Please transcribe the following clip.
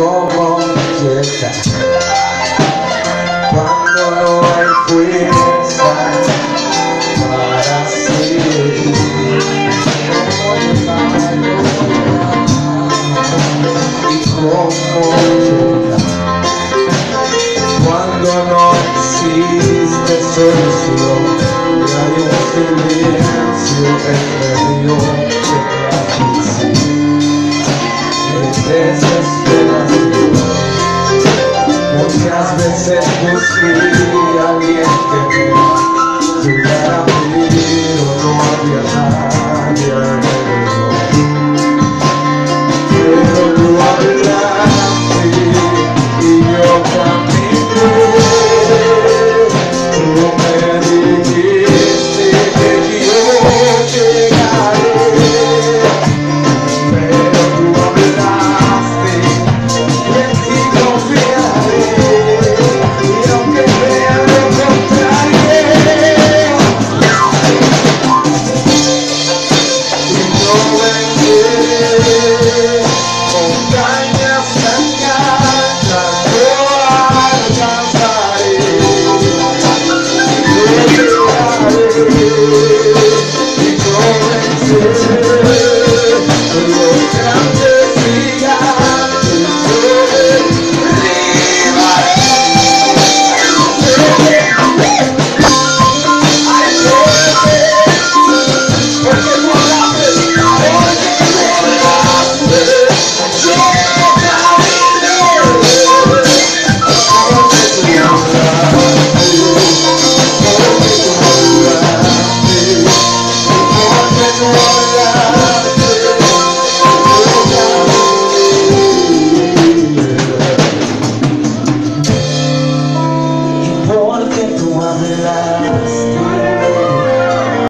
cómo llegar cuando no hay fuerza para seguir. Y cómo llegar cuando no existe solución y hay un silencio en medio de la crisis de desesperación. Muchas veces busqué a alguien que me ayudara, pero no había nadie alrededor. Pero tú hablaste y yo caminé. Tú me dijiste que yo llegaré. Pero tú hablaste, en ti confiaré. Y aunque vea lo contrario, y yo venceré montañas tan altas, yo alcanzaré. Y convenceré los grandes gigantes, yo derribaré. Porque tú hablaste, yo porque tú hablas.